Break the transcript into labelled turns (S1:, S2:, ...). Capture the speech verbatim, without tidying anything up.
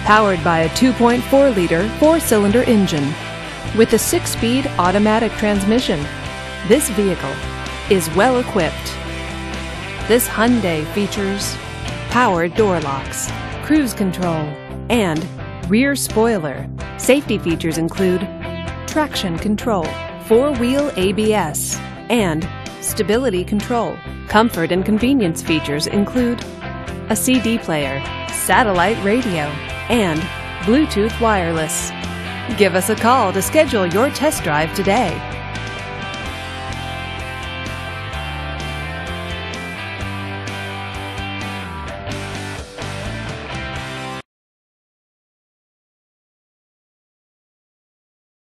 S1: Powered by a two point four liter four-cylinder engine with a six-speed automatic transmission, this vehicle is well equipped. This Hyundai features power door locks, cruise control, and rear spoiler. Safety features include traction control, four-wheel A B S, and stability control. Comfort and convenience features include a C D player, satellite radio, and Bluetooth wireless. Give us a call to schedule your test drive today.